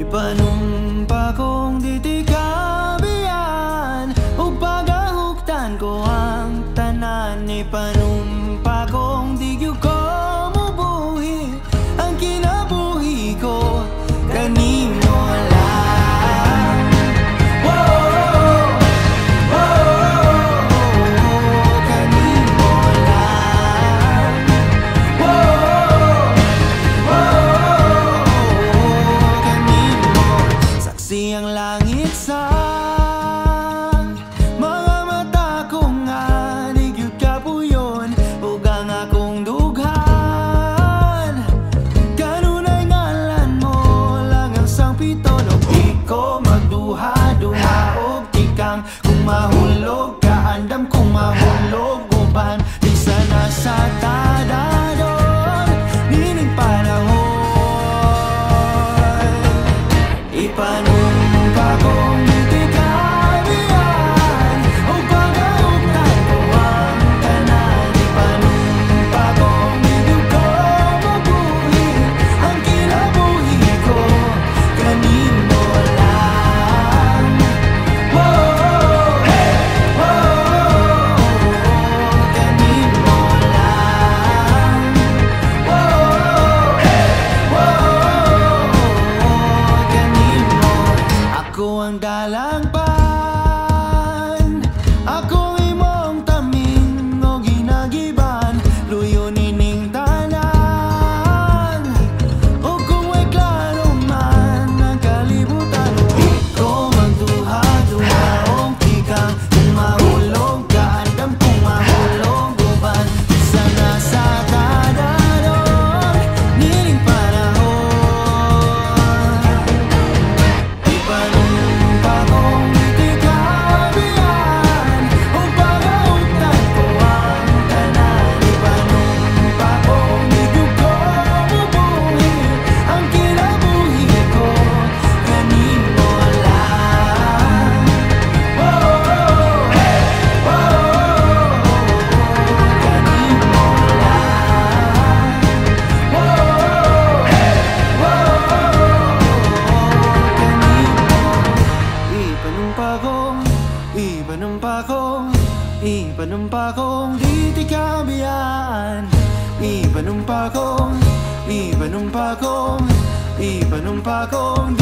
Ipanumpa kong ditikabian ug pagahugtan ko ang tanan. Ipanumpa kong di gyud ko mubuhi ang kinabuhi ko kanimo lang. Whoa, whoa, kanimo lang. Whoa, whoa, kanimo. Saksi ang langit sa mga mata ko nga di gyud kapuyon ug ang akong dughan. Kanunay ngalan mo lang ang sangpiton ug di ko magduha-duha og tikang kung mahulog ka andam kung mahulog uban di sana sa tadadon nining panahon. Ipanumpa kong ditikabian ug pagahugtan ko ang tanan. Ipanumpa kong di gyud ko mabuhi ang kinabuhi ko kanimo lang. Whoa, whoa, kanimo lang. Whoa, whoa, kanimo. Ako ang dalangpan, ako imong taming o ginagiban, luyo nining tanan. O kung may klaro man ang kalibutan, di ko magduha-duha og tikang kung mahulog ka andam kung mahulog uban di sana sa tadadon nining panahon. Ipanumpa kong ditikabian ug pagahugtan ko ang tanan. Ipanumpa kong di gyud ko mabuhi ang kinabuhi ko kanimo lang. Whoa, whoa, kanimo lang. Whoa, kanimo. Ipanumpa kong ditikabian. Ipanumpa kong